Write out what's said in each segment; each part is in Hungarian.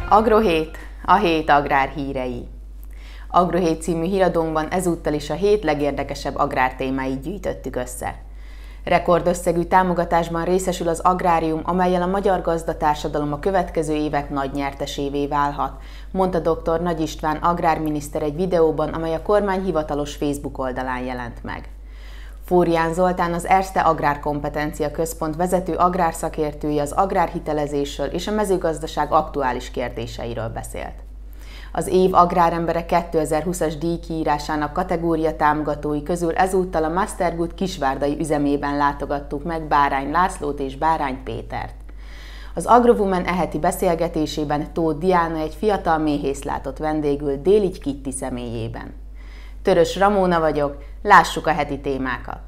Agrohét, a hét agrárhírei. Agrohét című híradónkban ezúttal is a hét legérdekesebb agrártémáit gyűjtöttük össze. Rekordösszegű támogatásban részesül az agrárium, amellyel a magyar gazdatársadalom a következő évek nagy nyertesévé válhat, mondta dr. Nagy István agrárminiszter egy videóban, amely a kormány hivatalos Facebook oldalán jelent meg. Fórián Zoltán, az Erste Agrárkompetencia Központ vezető agrárszakértője az agrárhitelezésről és a mezőgazdaság aktuális kérdéseiről beszélt. Az év agrárembere 2020-as díjkiírásának kategória támogatói közül ezúttal a Mastergood kisvárdai üzemében látogattuk meg Bárány Lászlót és Bárány Pétert. Az Agrowoman heti beszélgetésében Tóth Diana egy fiatal méhész látott vendégül Délich Kitti személyében. Törös Ramóna vagyok, lássuk a heti témákat!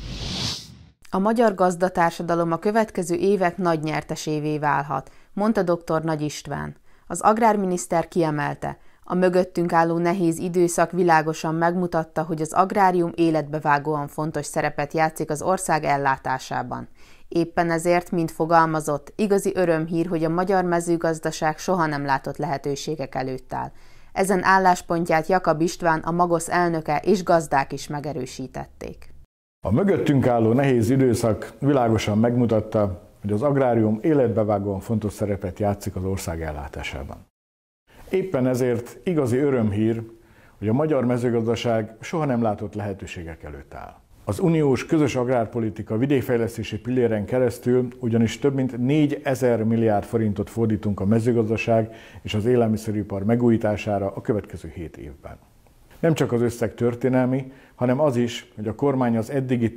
A magyar gazdatársadalom a következő évek nagy nyertesévé válhat, mondta dr. Nagy István. Az agrárminiszter kiemelte, a mögöttünk álló nehéz időszak világosan megmutatta, hogy az agrárium életbevágóan fontos szerepet játszik az ország ellátásában. Éppen ezért, mint fogalmazott, igazi örömhír, hogy a magyar mezőgazdaság soha nem látott lehetőségek előtt áll. Ezen álláspontját Jakab István, a Magosz elnöke és gazdák is megerősítették. A mögöttünk álló nehéz időszak világosan megmutatta, hogy az agrárium életbevágóan fontos szerepet játszik az ország ellátásában. Éppen ezért igazi örömhír, hogy a magyar mezőgazdaság soha nem látott lehetőségek előtt áll. Az uniós közös agrárpolitika vidékfejlesztési pilléren keresztül ugyanis több mint 4000 milliárd forintot fordítunk a mezőgazdaság és az élelmiszeripar megújítására a következő 7 évben. Nem csak az összeg történelmi, hanem az is, hogy a kormány az eddigi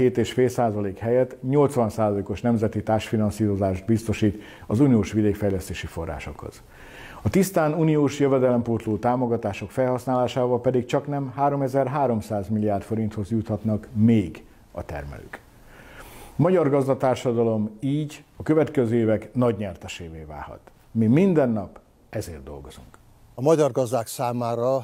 17,5% helyett 80%-os nemzeti társfinanszírozást biztosít az uniós vidékfejlesztési forrásokhoz. A tisztán uniós jövedelempótló támogatások felhasználásával pedig csaknem 3300 milliárd forinthoz juthatnak még a termelők. A magyar gazdatársadalom így a következő évek nagy nyertesévé válhat. Mi minden nap ezért dolgozunk. A magyar gazdák számára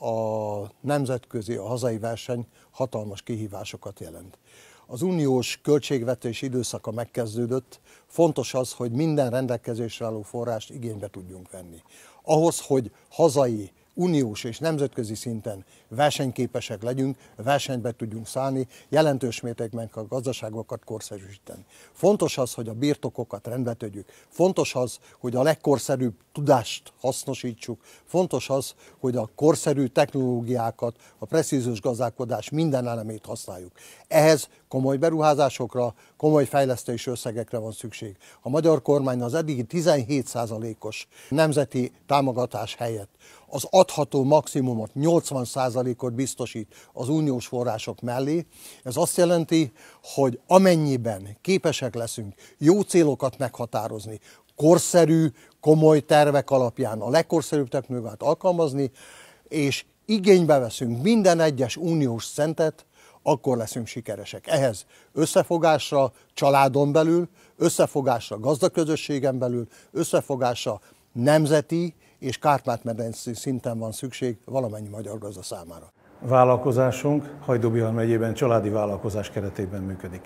a nemzetközi, a hazai verseny hatalmas kihívásokat jelent. Az uniós költségvetés időszaka megkezdődött, fontos az, hogy minden rendelkezésre álló forrást igénybe tudjunk venni. Ahhoz, hogy hazai, uniós és nemzetközi szinten versenyképesek legyünk, versenybe tudjunk szállni, jelentős mértékben a gazdaságokat korszerűsíteni. Fontos az, hogy a birtokokat rendbe tegyük, fontos az, hogy a legkorszerűbb tudást hasznosítsuk, fontos az, hogy a korszerű technológiákat, a precíziós gazdálkodás minden elemét használjuk. Ehhez komoly beruházásokra, komoly fejlesztési összegekre van szükség. A magyar kormány az eddigi 17%-os nemzeti támogatás helyett az adható maximumot, 80%-ot biztosít az uniós források mellé. Ez azt jelenti, hogy amennyiben képesek leszünk jó célokat meghatározni, korszerű, komoly tervek alapján a legkorszerűbb technológiát alkalmazni, és igénybe veszünk minden egyes uniós centet, akkor leszünk sikeresek. Ehhez összefogásra családon belül, összefogásra gazdaközösségen belül, összefogásra nemzeti és Kárpát-medencei szinten van szükség valamennyi magyar gazda számára. Vállalkozásunk Hajdú-Bihar megyében családi vállalkozás keretében működik.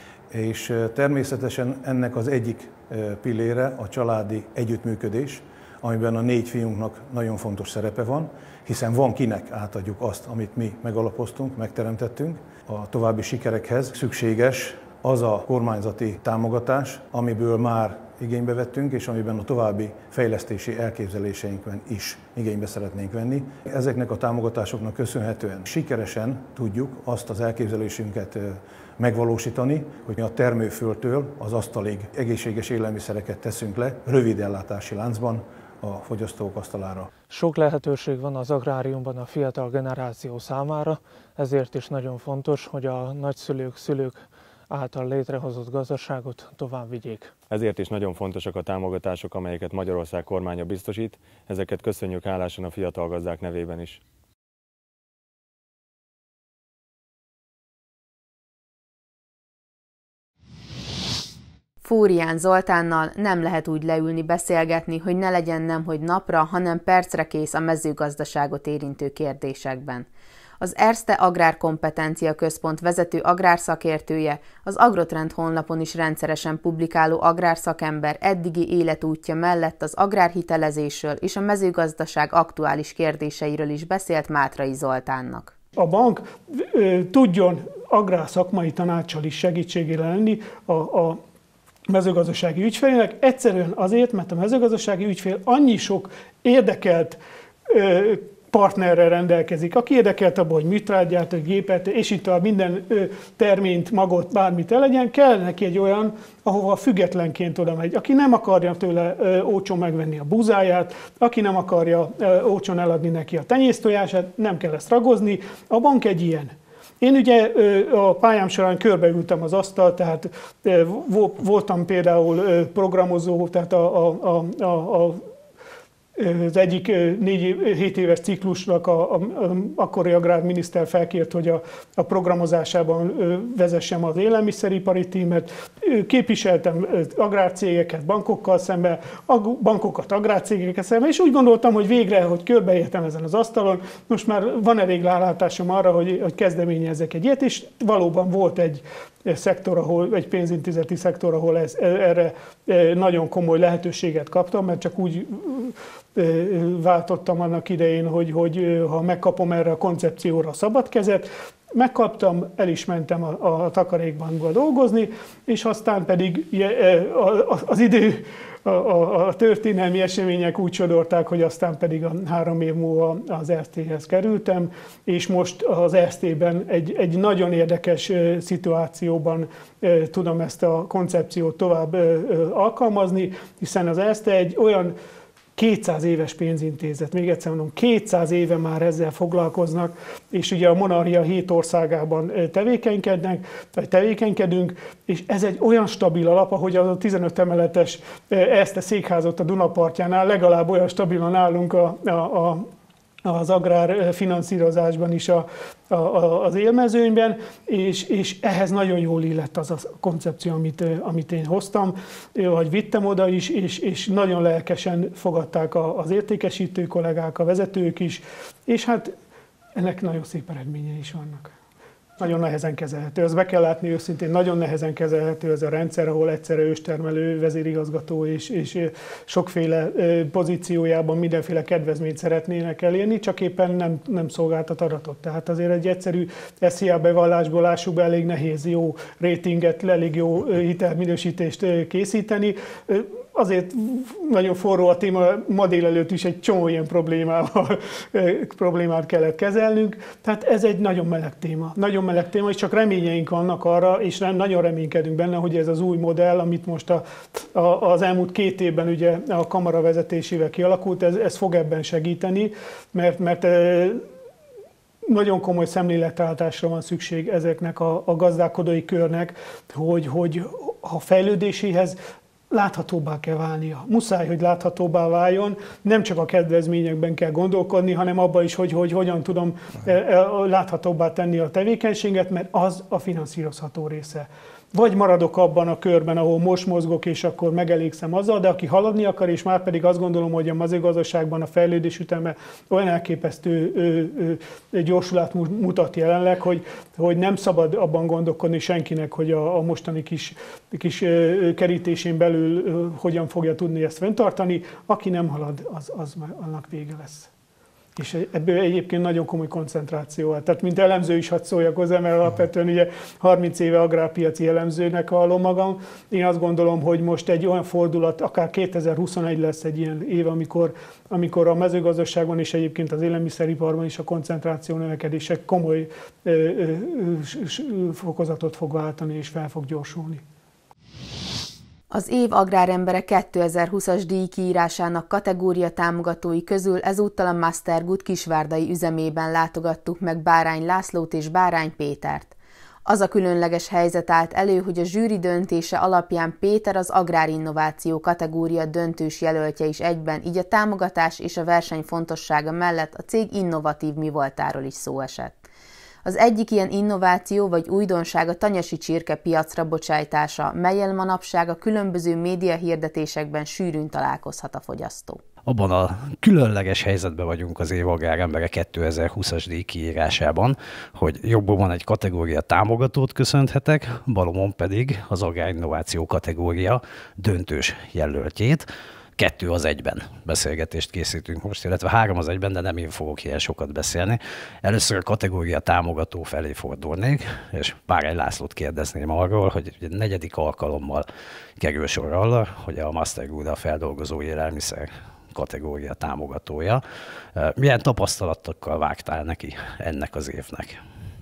És természetesen ennek az egyik pillére a családi együttműködés, amiben a 4 fiunknak nagyon fontos szerepe van, hiszen van kinek átadjuk azt, amit mi megalapoztunk, megteremtettünk. A további sikerekhez szükséges az a kormányzati támogatás, amiből már igénybe vettünk, és amiben a további fejlesztési elképzeléseinkben is igénybe szeretnénk venni. Ezeknek a támogatásoknak köszönhetően sikeresen tudjuk azt az elképzelésünket megvalósítani, hogy a termőföldtől az asztalig egészséges élelmiszereket teszünk le, rövid ellátási láncban a fogyasztók asztalára. Sok lehetőség van az agráriumban a fiatal generáció számára, ezért is nagyon fontos, hogy a nagyszülők, szülők által létrehozott gazdaságot tovább vigyék. Ezért is nagyon fontosak a támogatások, amelyeket Magyarország kormánya biztosít. Ezeket köszönjük hálásan a fiatal gazdák nevében is. Fórián Zoltánnal nem lehet úgy leülni beszélgetni, hogy ne legyen nemhogy napra, hanem percre kész a mezőgazdaságot érintő kérdésekben. Az Erste Agrárkompetencia Központ vezető agrárszakértője, az Agrotrend honlapon is rendszeresen publikáló agrárszakember eddigi életútja mellett az agrárhitelezésről és a mezőgazdaság aktuális kérdéseiről is beszélt Mátrai Zoltánnak. A bank tudjon agrárszakmai tanáccsal is segítségére lenni a mezőgazdasági ügyfélének, egyszerűen azért, mert a mezőgazdasági ügyfél annyi sok érdekelt partnerrel rendelkezik, aki érdekelt abban, hogy műtrágyát, egy gépet, és itt a minden terményt, magot, bármit elegyen, kell neki egy olyan, ahova függetlenként oda megy. Aki nem akarja tőle olcsón megvenni a búzáját, aki nem akarja olcsón eladni neki a tenyésztojását, nem kell ezt ragozni, a bank egy ilyen. Én ugye a pályám során körbeültem az asztalt, tehát voltam például programozó, tehát az egyik 7 éves ciklusnak akkori agrárminiszter felkért, hogy a programozásában vezessem az élelmiszeripari tímet. Képviseltem agrárcégeket bankokkal szemben, bankokat agrárcégekkel szemben, és úgy gondoltam, hogy végre, hogy körbeértem ezen az asztalon, most már van elég rálátásom arra, hogy kezdeményezzek egy ilyet, és valóban volt egy szektor, egy pénzintézeti szektor, ahol erre nagyon komoly lehetőséget kaptam, mert csak úgy váltottam annak idején, hogy ha megkapom erre a koncepcióra a szabad kezet, megkaptam, el is mentem a takarékbankba dolgozni, és aztán pedig az idő, a történelmi események úgy sodorták, hogy aztán pedig 3 év múlva az Erste-hez kerültem, és most az Erste-ben egy nagyon érdekes szituációban tudom ezt a koncepciót tovább alkalmazni, hiszen az Erste egy olyan 200 éves pénzintézet, még egyszer mondom, 200 éve már ezzel foglalkoznak, és ugye a monarchia 7 országában tevékenykedünk, és ez egy olyan stabil alap, ahogy az a 15 emeletes Erste székházat a Dunapartjánál legalább olyan stabilan állunk az agrárfinanszírozásban is az élmezőnyben, és ehhez nagyon jól illett az a koncepció, amit én hoztam, vagy vittem oda is, és nagyon lelkesen fogadták az értékesítő kollégák, a vezetők is, és hát ennek nagyon szép eredményei is vannak. Nagyon nehezen kezelhető. Ezt be kell látni őszintén, nagyon nehezen kezelhető ez a rendszer, ahol egyszerre őstermelő, vezérigazgató és sokféle pozíciójában mindenféle kedvezményt szeretnének elérni, csak éppen nem szolgáltat adatot. Tehát azért egy egyszerű SZIA bevallásból lássuk be, elég nehéz jó ratinget, elég jó hitelminősítést készíteni. Azért nagyon forró a téma, ma délelőtt is egy csomó ilyen problémát kellett kezelnünk. Tehát ez egy nagyon meleg téma, és csak reményeink vannak arra, és nagyon reménykedünk benne, hogy ez az új modell, amit most az elmúlt 2 évben ugye a kamara vezetésével kialakult, ez fog ebben segíteni, mert nagyon komoly szemléletváltásra van szükség ezeknek a gazdálkodói körnek, hogy a fejlődéséhez láthatóbbá kell válnia. Muszáj, hogy láthatóbbá váljon, nem csak a kedvezményekben kell gondolkodni, hanem abban is, hogy hogyan tudom láthatóbbá tenni a tevékenységet, mert az a finanszírozható része. Vagy maradok abban a körben, ahol most mozgok, és akkor megelégszem azzal, de aki haladni akar, és már pedig azt gondolom, hogy a mezőgazdaságban a fejlődés üteme olyan elképesztő gyorsulát mutat jelenleg, hogy nem szabad abban gondolkodni senkinek, hogy a mostani kis kerítésén belül hogyan fogja tudni ezt fenntartani. Aki nem halad, az annak vége lesz. És ebből egyébként nagyon komoly koncentráció van. Tehát mint elemző is hadd szóljak hozzá, mert alapvetően ugye 30 éve agrárpiaci elemzőnek vallom magam. Én azt gondolom, hogy most egy olyan fordulat, akár 2021 lesz egy ilyen év, amikor a mezőgazdaságban és egyébként az élelmiszeriparban is a koncentráció növekedése komoly fokozatot fog váltani és fel fog gyorsulni. Az év agrárembere 2020-as díj kiírásának kategória támogatói közül ezúttal a Mastergood kisvárdai üzemében látogattuk meg Bárány Lászlót és Bárány Pétert. Az a különleges helyzet állt elő, hogy a zsűri döntése alapján Péter az agrárinnováció kategória döntős jelöltje is egyben, így a támogatás és a verseny fontossága mellett a cég innovatív mivoltáról is szó esett. Az egyik ilyen innováció vagy újdonság a tanyasi csirke piacra bocsájtása, mellyel manapság a különböző médiahirdetésekben sűrűn találkozhat a fogyasztó. Abban a különleges helyzetben vagyunk az év agrárembere 2020-as díj kiírásában, hogy jobbon egy kategória támogatót köszönhetek, balomon pedig az agrárinnováció kategória döntős jelöltjét. 2 az 1-ben beszélgetést készítünk most, illetve 3 az 1-ben, de nem én fogok ilyen sokat beszélni. Először a kategória támogató felé fordulnék, és Párály Lászlót kérdezném arról, hogy 4. alkalommal kerül sor arra, hogy a Master Gouda feldolgozó élelmiszer kategória támogatója. Milyen tapasztalatokkal vágtál neki ennek az évnek?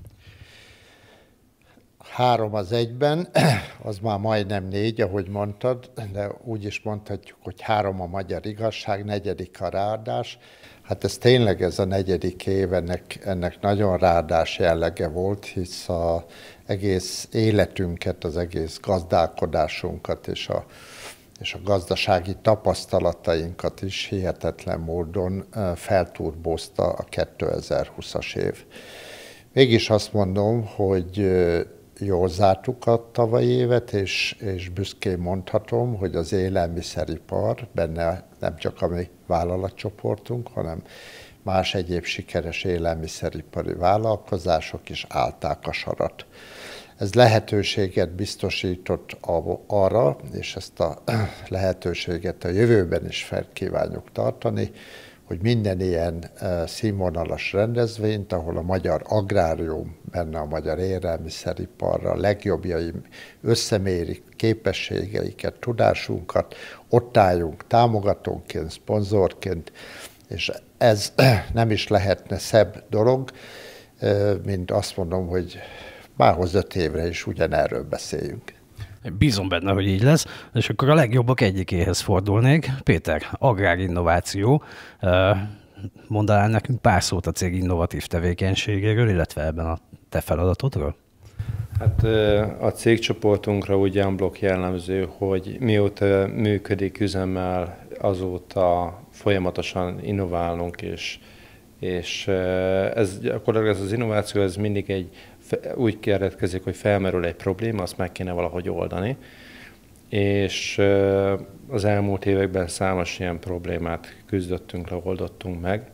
3 az 1-ben, az már majdnem 4, ahogy mondtad, de úgy is mondhatjuk, hogy 3 a magyar igazság, 4. a ráadás. Hát ez tényleg ez a 4. év, ennek nagyon ráadás jellege volt, hisz az egész életünket, az egész gazdálkodásunkat és a gazdasági tapasztalatainkat is hihetetlen módon felturbózta a 2020-as év. Mégis azt mondom, hogy jól zártuk a tavalyi évet, és büszkén mondhatom, hogy az élelmiszeripar, benne nem csak a mi vállalatcsoportunk, hanem más egyéb sikeres élelmiszeripari vállalkozások is állták a sarat. Ez lehetőséget biztosított arra, és ezt a lehetőséget a jövőben is fel kívánjuk tartani, hogy minden ilyen színvonalas rendezvényt, ahol a magyar agrárium, benne a magyar élelmiszeriparra legjobbjai összemérik képességeiket, tudásunkat, ott álljunk támogatónként, szponzorként, és ez nem is lehetne szebb dolog, mint azt mondom, hogy márhoz 5 évre is ugyanerről beszéljünk. Bízom benne, hogy így lesz, és akkor a legjobbak egyikéhez fordulnék. Péter, agrárinnováció. Mondanál nekünk pár szót a cég innovatív tevékenységéről, illetve ebben a te feladatodról? Hát a cégcsoportunkra úgy unblock jellemző, hogy mióta működik üzemmel, azóta folyamatosan innoválunk, és ez gyakorlatilag ez az innováció ez mindig úgy keretkezik, hogy felmerül egy probléma, azt meg kéne valahogy oldani. És az elmúlt években számos ilyen problémát küzdöttünk le, oldottunk meg.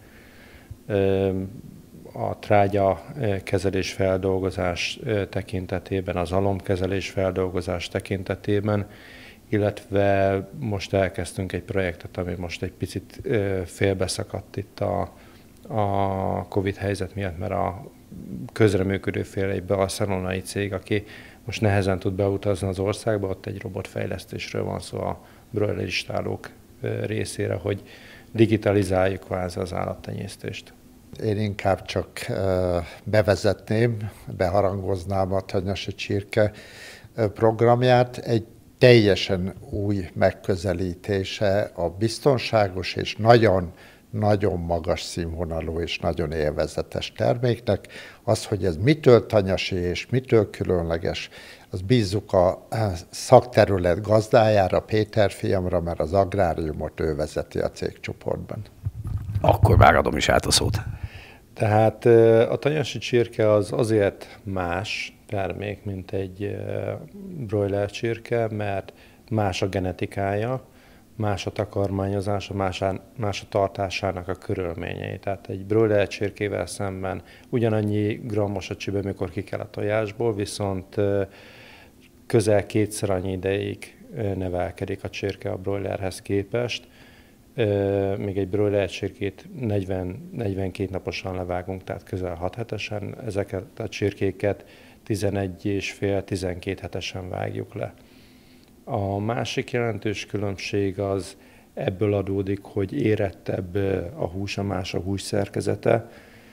A trágya kezelés feldolgozás tekintetében, az alomkezelés feldolgozás tekintetében, illetve most elkezdtünk egy projektet, ami most egy picit félbeszakadt itt a Covid helyzet miatt, mert a közreműködő fél egy barcelonai cég, aki most nehezen tud beutazni az országba, ott egy robotfejlesztésről van szó a broiler istálók részére, hogy digitalizáljuk kvázi az állattenyésztést. Én inkább csak bevezetném, beharangoznám a Tanyasi Csirke programját. Egy teljesen új megközelítése a biztonságos és nagyon magas színvonalú és nagyon élvezetes terméknek. Az, hogy ez mitől tanyasi és mitől különleges, az bízzuk a szakterület gazdájára, Péter fiamra, mert az agráriumot ő vezeti a cégcsoportban. Akkor már adom is át a szót. Tehát a tanyasi csirke az azért más termék, mint egy broiler csirke, mert más a genetikája, más a takarmányozása, más a tartásának a körülményei. Tehát egy broiler csirkével szemben ugyanannyi grammos a csibe, mikor ki kell a tojásból, viszont közel 2-szer annyi ideig nevelkedik a csirke a broilerhez képest. Még egy broiler csirkét 40-42 naposan levágunk, tehát közel 6 hetesen. Ezeket a csirkéket 11,5-12 hetesen vágjuk le. A másik jelentős különbség az ebből adódik, hogy érettebb a húsa, más a hús szerkezete.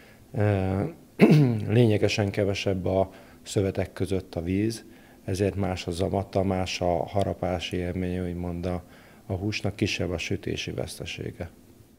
Lényegesen kevesebb a szövetek között a víz, ezért más a zamata, más a harapási élmény, úgymond a húsnak, kisebb a sütési vesztesége.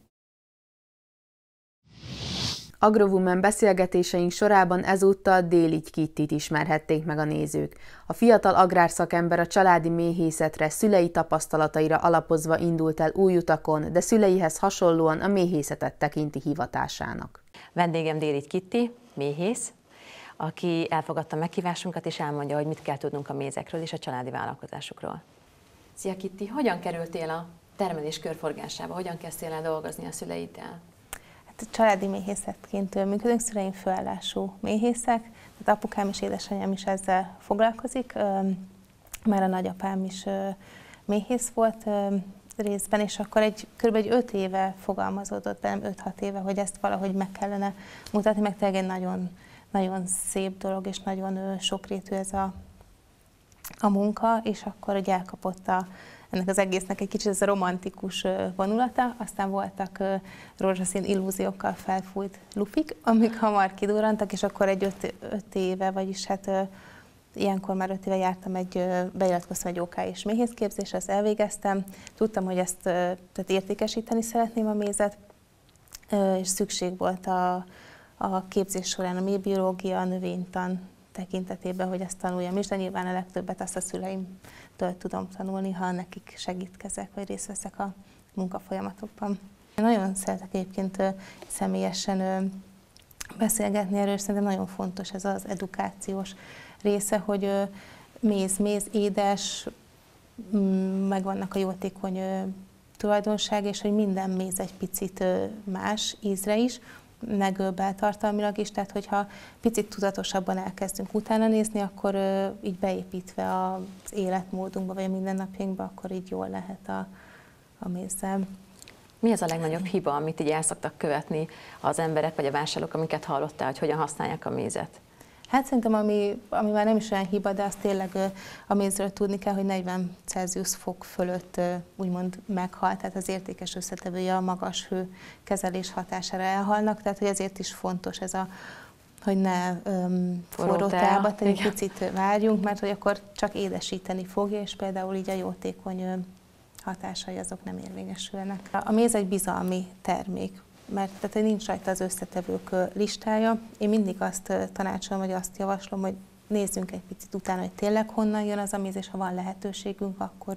Agrowoman beszélgetéseink sorában ezúttal Déligy Kittit ismerhették meg a nézők. A fiatal agrárszakember a családi méhészetre, szülei tapasztalataira alapozva indult el új utakon, de szüleihez hasonlóan a méhészetet tekinti hivatásának. Vendégem Déligy Kitti, méhész, aki elfogadta meghívásunkat és elmondja, hogy mit kell tudnunk a mézekről és a családi vállalkozásukról. Szia Kitti, hogyan kerültél a termelés körforgásába? Hogyan kezdtél el dolgozni a szüleiddel? Hát családi méhészetként működünk, szüleim főállású méhészek, tehát apukám és édesanyám is ezzel foglalkozik. Már a nagyapám is méhész volt részben, és akkor kb. 5 éve fogalmazódott bennem, 5-6 éve, hogy ezt valahogy meg kellene mutatni, meg tényleg egy nagyon, nagyon szép dolog, és nagyon sokrétű ez a munka, és akkor ugye elkapott ennek az egésznek egy kicsit ez a romantikus vonulata, aztán voltak rózsaszín illúziókkal felfújt lufik, amik hamar kidurrantak, és akkor egy 5 éve, vagyis hát ilyenkor már 5 éve jártam, beiratkoztam egy OK és méhészképzésre, ezt elvégeztem. Tudtam, hogy ezt tehát értékesíteni szeretném a mézet, és szükség volt a képzés során a méhbiológia, a növénytan tekintetében, hogy ezt tanuljam is, de nyilván a legtöbbet azt a szüleimtől tudom tanulni, ha nekik segítkezek, vagy részt veszek a munkafolyamatokban. Én nagyon szeretek egyébként személyesen beszélgetni erről, és szerintem nagyon fontos ez az edukációs része, hogy méz, édes, megvannak a jótékony tulajdonság, és hogy minden méz egy picit más ízre is, meg beltartalmilag is, tehát hogyha picit tudatosabban elkezdünk utána nézni, akkor így beépítve az életmódunkba, vagy a mindennapjainkba, akkor így jól lehet a mézzel. Mi az a legnagyobb hiba, amit így el szoktak követni az emberek, vagy a vásárlók, amiket hallottál, hogy hogyan használják a mézet? Hát szerintem, ami már nem is olyan hiba, de azt tényleg a mézről tudni kell, hogy 40 Celsius fok fölött úgymond meghal, tehát az értékes összetevője a magas hő kezelés hatására elhalnak, tehát hogy ezért is fontos ez hogy ne forró teába, egy picit várjunk, mert hogy akkor csak édesíteni fogja, és például így a jótékony hatásai azok nem érvényesülnek. A méz egy bizalmi termék, mert tehát nincs rajta az összetevők listája. Én mindig azt tanácsolom, vagy azt javaslom, hogy nézzünk egy picit utána, hogy tényleg honnan jön az a méz, és ha van lehetőségünk,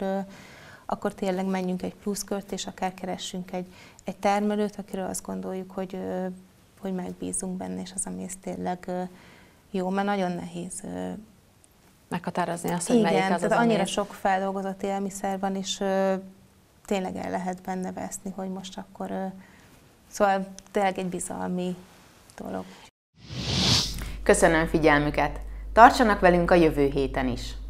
akkor tényleg menjünk egy pluszkört, és akár keressünk egy termelőt, akiről azt gondoljuk, hogy megbízunk benne, és az a méz tényleg jó, mert nagyon nehéz meghatározni azt, hogy melyik az tehát annyira sok feldolgozott élmiszer van, és tényleg el lehet benne veszni, hogy most akkor... Szóval tényleg egy bizalmi dolog. Köszönöm figyelmüket! Tartsanak velünk a jövő héten is!